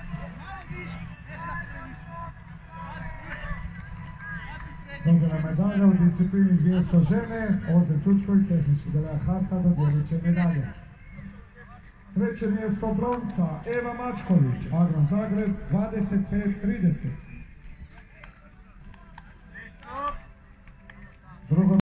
Dobila medalja u disciplini 200 žene, Ozre Čučković, tehnički delega Hasa, dodijelit će medalje. Treće mjesto bronca, Eva Mačković, Agron Zagreb, 25-30. Drugo